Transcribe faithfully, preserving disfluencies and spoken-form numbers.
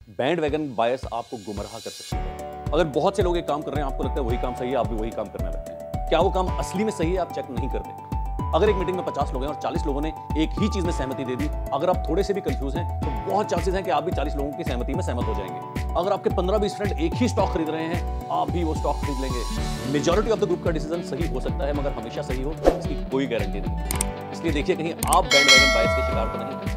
Band wagon बायस आपको गुमराह कर सकती है। अगर बहुत से लोग एक काम कर रहे हैं, आपको लगता है वही काम सही है, आप भी वही काम करने लगते हैं। क्या वो काम असली में सही है, आप चेक नहीं करते। अगर एक मीटिंग में पचास लोग हैं और चालीस लोगों ने एक ही चीज में सहमति दे दी, अगर आप थोड़े से भी कंफ्यूज हैं तो बहुत चांसेस हैं कि आप भी चालीस लोगों की सहमति में सहमत हो जाएंगे। अगर आपके पंद्रह बीस फ्रेंड एक ही स्टॉक खरीद रहे हैं, आप भी वो स्टॉक खरीद लेंगे। मेजॉरिटी ऑफ द ग्रुप का डिसीजन सही हो सकता है, मगर हमेशा सही हो इसकी कोई गारंटी नहीं। इसलिए देखिए कहीं आप बैंड वैगन बायस के शिकार तो नहीं।